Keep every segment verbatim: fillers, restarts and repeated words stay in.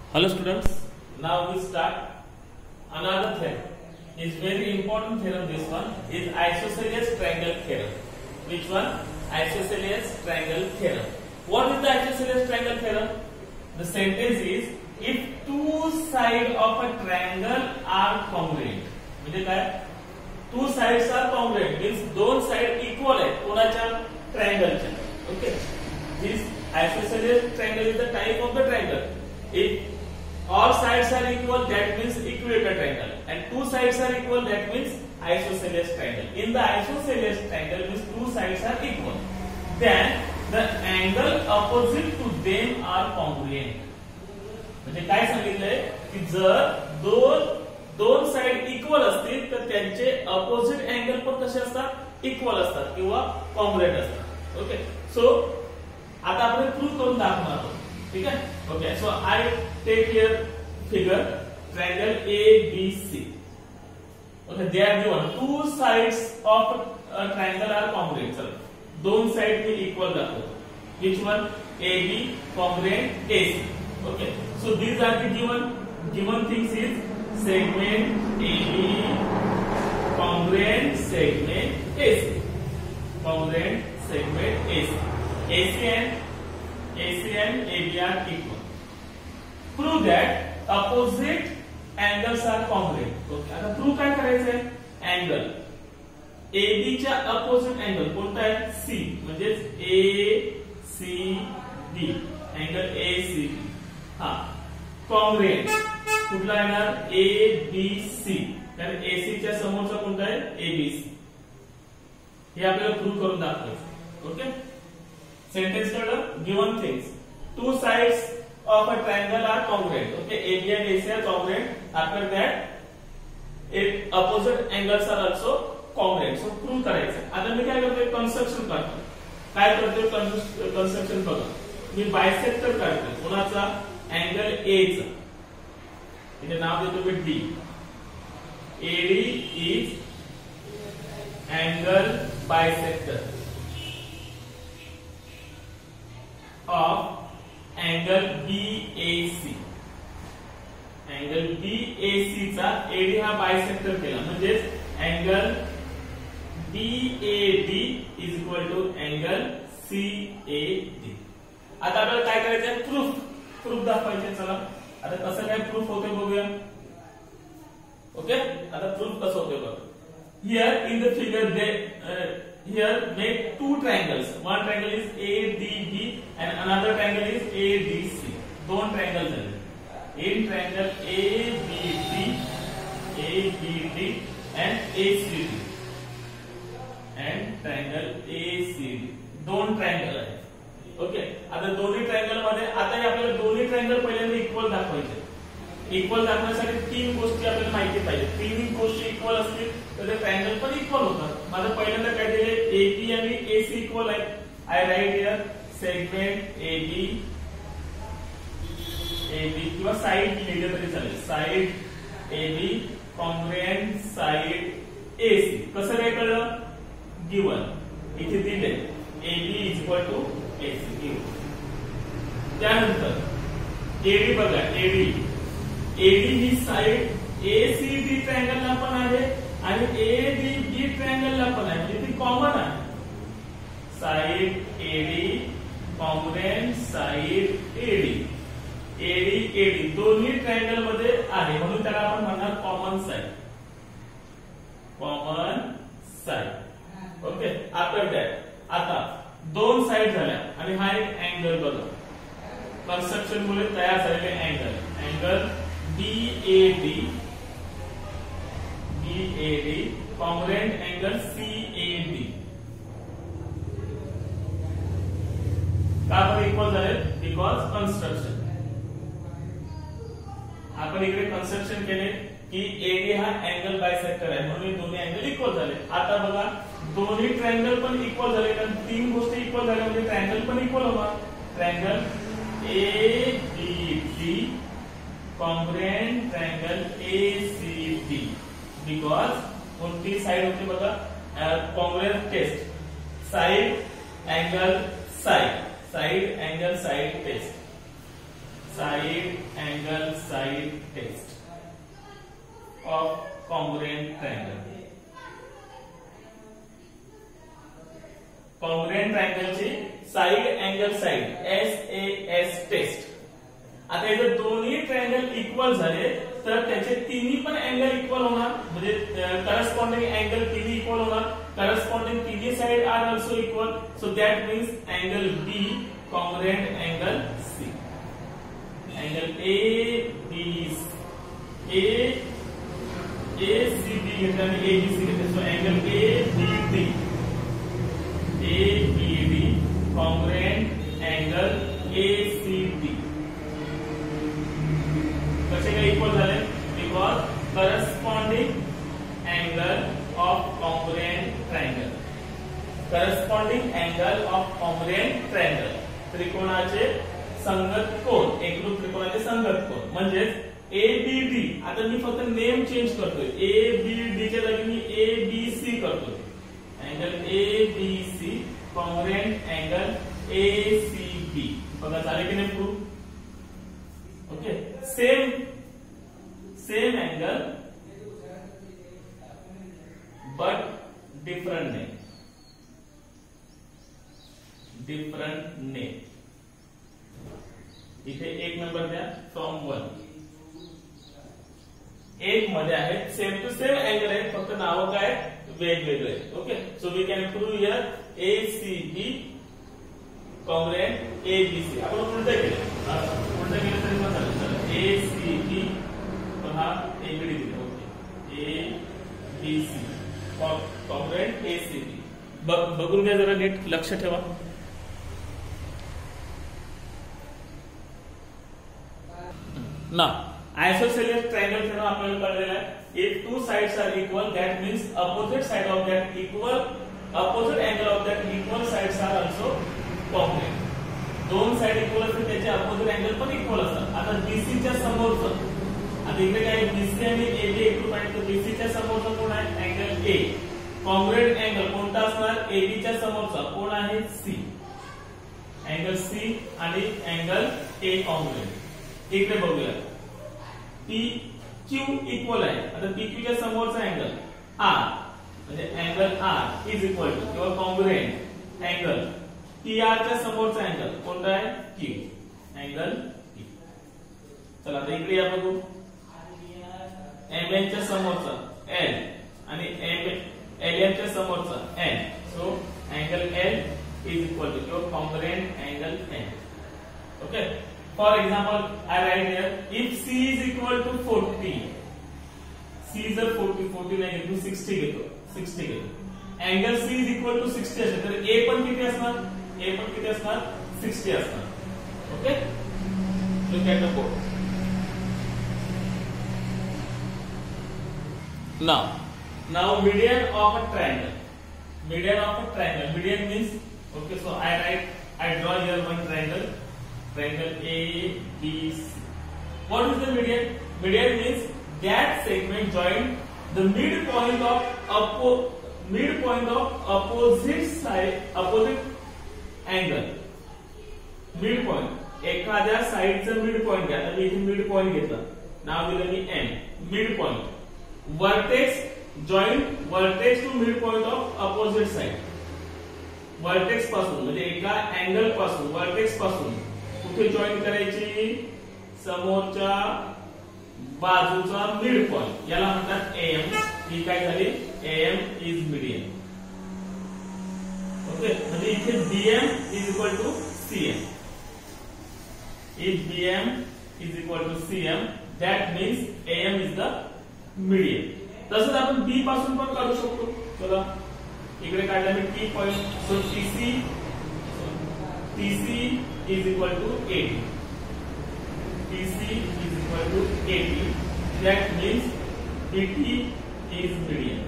Hello students, now we start another theorem. It's very important theorem. This one is isosceles triangle theorem. Which one? Isosceles triangle theorem. What is the isosceles triangle theorem? The sentence is if two sides of a triangle are congruent. म्हणजे काय? Two sides are congruent means दोन side equal आहेत कोणाच्या triangleच्या. Okay. This isosceles triangle is the type of the triangle. If all sides are equal, that means equilateral triangle, and two sides are equal, that means isosceles triangle. In the isosceles triangle means two sides are equal, then the angle opposite to them are congruent. म्हणजे काय सांगितलंय की जर दोन दोन side equal असतील तर त्यांचे अपोजिट अँगल पण कसे असतात, इक्वल असतात किंवा कॉन्ग्रुएंट असतात. ओके, सो आता आपण प्रूव्ह करून दाखवणार आहोत. ठीक आहे. Okay, so I take here figure triangle A B C. Okay, they are given two sides of a triangle are congruent. चला दोन साइड मी इक्वल दाखवतो. Which one? A B congruent A C. Okay, so these are the given given things is segment A B congruent segment A C, congruent segment A C. A C and A C and A B are equal. Prove that opposite angles are congruent. Okay, आता prove काय करायचंय? Angle A B च्या opposite angle कोणता आहे? C, म्हणजे A C D, angle A C D. हा congruent कुठला येणार? A B C, कारण A C च्या समोरचा कोणता आहे? A B C. हे आपल्याला प्रूव्ह करून दाखवायचं. ओके, सेंटेन्स कळलं? Given things, two sides of a triangle are congruent. Okay, A B and A C are congruent. After that, if opposite angles are also congruent. So prove करायचं. आता मी काय करतोय? Construction करतो. काय करतोय? कन्स्ट्रक्शन बघा. मी bisector काढतोय. कोणाचा? अँगल A चा. इथे नाव देतो मी D. A D is angle bisector of angle B A C. Angle B A C चा A D हा बायसेक्टर केला म्हणजे angle B A D is equal to angle C A D. आता आपल्याला काय करायचंय? प्रूफ प्रूफ दाखवायचे. चला आता कसं काय प्रूफ होते बघूया. ओके, आता प्रूफ कसं होते बघा. Here in the figure they uh, here make two triangles. One triangle is A D B and another triangle is A D C. दोन triangles आहेत. In triangle A B D, A B D and A C D, and triangle A C D. दोन triangle आहेत. ओके, आता दोन्ही ट्रायंगल मध्ये आता आपल्याला दोन्ही ट्रायंगल पहिल्यांदा इक्वल दाखवायचे. इक्वल दाखवण्यासाठी तीन गोष्टी आपल्याला माहिती पाहिजे. तीन गोष्टी इक्वल असतील तर ते ट्रायंगल पण इक्वल होतात. माझं पहिल्यांदा काय दिले? A B आणि A C इक्वल आहे. I write here segment A B A B किंवा साइड लिहिलं तरी चालेल. Side A B congruent side A C. कसं काय कळलं? गिवन इथे दिले A B is equal to A C given. त्यानंतर A D बघा, A D A D ही side A C D triangle ला पण आहे आणि A D B ट्रायंगल ला पण आहे, म्हणजे ती कॉमन आहे. Side A D congruent side A D. A D A D दोन्ही ट्रायंगल मध्ये आहे म्हणून त्याला आपण म्हणणार common side. Common side. Okay, after that आता दोन साइड झाल्या आणि हा एक अँगल बघा. कन्स्ट्रक्शन मुळे तयार झालेले angle angle B A D B A D congruent angle C A D. का बरं इक्वल झाले? Because construction. आपण इकडे कन्स्ट्रक्शन केले की A D हा अँगल बायसेक्टर आहे म्हणून दोन्ही अँगल इक्वल झाले. आता बघा दोन्ही ट्रायंगल पण इक्वल झाले कारण तीन गोष्टी इक्वल झाल्या म्हणजे ट्रायंगल पण इक्वल होणार. Triangle A B D congruent triangle A C D because कोणती साइड होती बघा? Congruent test. Side angle side side angle side test. side angle side test of congruent triangle. congruent triangle ची side angle side S A S test. आता हे जर दोन्ही triangle equal झाले तर त्याचे तिन्ही पण अँगल इक्वल होणार, म्हणजे करस्पॉन्डिंग अँगल तिन्ही इक्वल होणार. करस्पॉन्डिंग तिन्ही side are also equal. So that means angle B congruent angle C. Angle A B A A C B घेतला आणि ए बी सी घेतला. So angle A B D A B D congruent angle A C D कसे काय equal झाले? Because corresponding angle of congruent triangle. Corresponding angle of congruent triangle त्रिकोणाचे संगत कोन, एकरूप त्रिकोणाचे संगत कोन म्हणजेच ए बी डी. आता मी फक्त नेम चेंज करतोय. ए बी डी च्या जागी मी ए बी सी करतोय. Angle A B C congruent angle A C B. बघा झाले की नाही proof? Okay. Same same angle but different name. Different name. इथे एक नंबर द्या फ्रॉम वन. एक मध्ये आहेत सेम टू सेम अँगल आहेत, फक्त नाव काय वेगवेगळे. Okay. So we can prove here A C B congruent A B C. आपण उलट केलं उलट केलं तरी पण चालेल. ए सी बी हा ए बी डी दिला. Okay. A B C congruent A C B. बघून घ्या जरा नीट, लक्ष ठेवा. ना आयसोसेलेस ट्रायंगल थेरम आपल्याला कळलेला आहे. If two sides are equal that means opposite side of that equal opposite angle of that equal sides are also congruent. दोन साइड इक्वल असतील त्याचे अपोजिट अँगल पण इक्वल असतात. आता बीसी च्या समोरचं, आता इकडे काय बीसी आणि एबी एकरूप आहे, तर बीसी च्या समोरचं कोण आहे? Angle A. कॉन्ग्रुएंट अँगल कोणता असणार? एबी च्या समोरचा कोण आहे? सी. अँगल सी आणि अँगल ए कॉन्ग्रुएंट. इकडे बघूया पी क्यू इक्वल आहे. आता पी क्यू च्या समोरचा अँगल आर म्हणजे angle R is equal to किंवा कॉन्ग्रुएंट अँगल पी आर च्या समोरचा अँगल कोणता आहे? क्यू. Angle P. चला आता इकडे या बघू. एम एन च्या समोरचा एल आणि एम एल एम च्या समोरचा N. So angle L is equal to किंवा congruent angle N. Okay. For example, I write here if C is equal to forty, C is a forty, forty नाही घेतो, sixty घेतो, sixty घेतो. Angle C is equal to sixty असेल तर A पण किती असणार? A पण किती असणार? sixty असणार. Okay? Look at the board. Now, now median of a triangle. Median of a triangle. Median means, okay, so I write, I draw here one triangle. Triangle A B C. What is the median? Median means that segment join the midpoint of oppo midpoint of opposite side opposite angle. Midpoint एखाद्या साइडचं midpoint घ्या. आता मी इथे midpoint घेतला, नाव दिलं मी M. Midpoint vertex join vertex to midpoint of opposite side. Vertex पासून म्हणजे एका angle पासून vertex पासून कुठे जॉईन करायची? समोरच्या बाजूचा मिड पॉइंट, याला म्हणतात एम. ही काय झाली? M is median. ओके. म्हणजे इथे BM is equal to CM. If BM is equal to CM that means M is the median. तसंच आपण बी पासून पण काढू शकतो. चला इकडे काढला मी T point. So TC TC is equal to eighty. T C is equal to eighty. That means P T is median.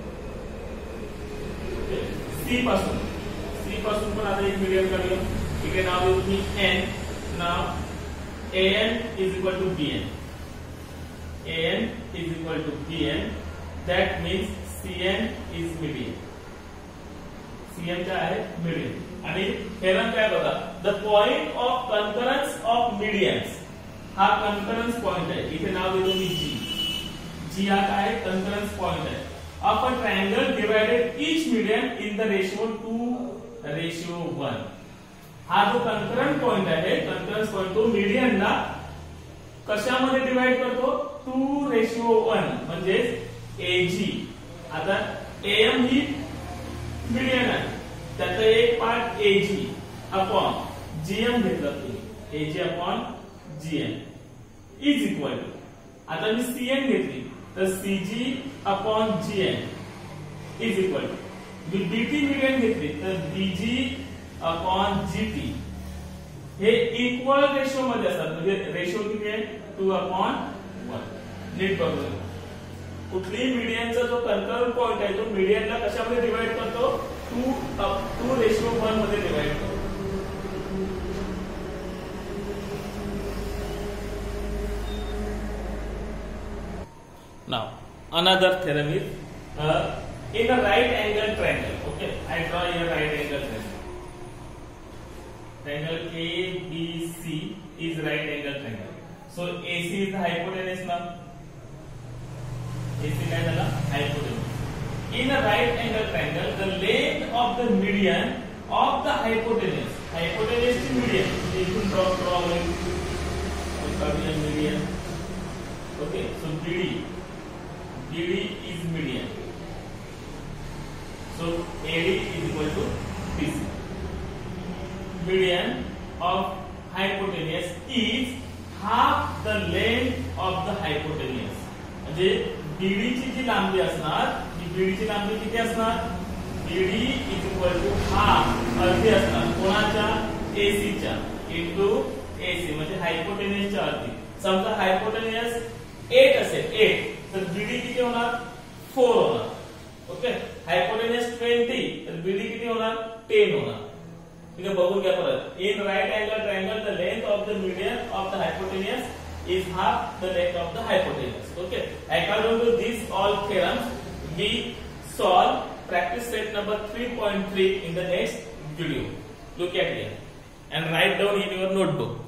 Okay. C पासून C पासून पण आता एक median काढूया. इकडे नाव देऊ मी N. Now A N is equal to B N. A N is equal to B N. That means C N is median. C N काय आहे? Median. आणि थेरम काय बघा? The point of concurrence of medians हा concurrence point आहे, इथे नाव देतो मी जी. जी हा काय कन्करन्स पॉइंट आहे of a triangle divided each median in the ratio two ratio one. हा जो कन्करंट पॉइंट आहे, कन्करन्स पॉइंट तो मीडियनला कशामध्ये डिवाइड करतो, टू रेशियो वन म्हणजे एजी. आता एम ही मीडियन आहे, त्याचा एक पार्ट एजी अपॉन जीएम घेतला तुम्ही, AG upon GM is equal to, आता मी सीएन घेतली तर CG upon GM is equal to, मी बीटी मीडियन घेतली तर बीजी अपॉन जीटी. हे इक्वल रेशो मध्ये असतात, म्हणजे रेशो किती आहे, टू अपॉन वन. नीट बघूया, कुठलीही मीडियनचा जो कन्करंट पॉइंट आहे तो मीडियनला कशामध्ये डिवाइड करतो, टू टू रेशियो वन मध्ये डिवाइड करतो. Now, another theorem is uh, in a right angle triangle. Okay, I draw a right angle triangle. Triangle A B C is right angle triangle. So A C is the hypotenuse now. A C is the hypotenuse. In a right angle triangle, the length of the median of the hypotenuse. Hypotenuse is median. You can draw drawing. Median. Okay, so B D. B D is median. So A D is equal to B C. Median of hypotenuse is half the length of the hypotenuse. म्हणजे B D ची जी लांबी असणार, ती B D ची लांबी किती असणार, B D is equal to half, अर्धी असणार कोणाच्या, A C च्या into A C म्हणजे hypotenuse च्या अर्धी. समजा hypotenuse आठ असेल, आठ तर बीडी किती होणार, फोर होणार. ओके, हायपोटेन्यूस वीस तर बीडी किती होणार, दहा होणार. ठीक आहे, बघून घ्या परत. In right angle triangle the length of the median of the hypotenuse is half the length of the hypotenuse. Okay, according to this all theorems we solve practice set number three point three in the next video. Look at here and write down in your notebook.